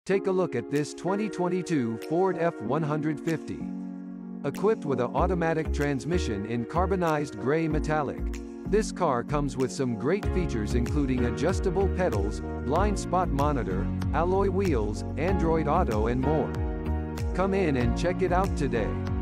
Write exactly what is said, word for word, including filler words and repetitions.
Take a look at this twenty twenty-two Ford F one fifty. Equipped with an automatic transmission in carbonized gray metallic. This car comes with some great features including adjustable pedals, blind spot monitor, alloy wheels, Android Auto and more. Come in and check it out today.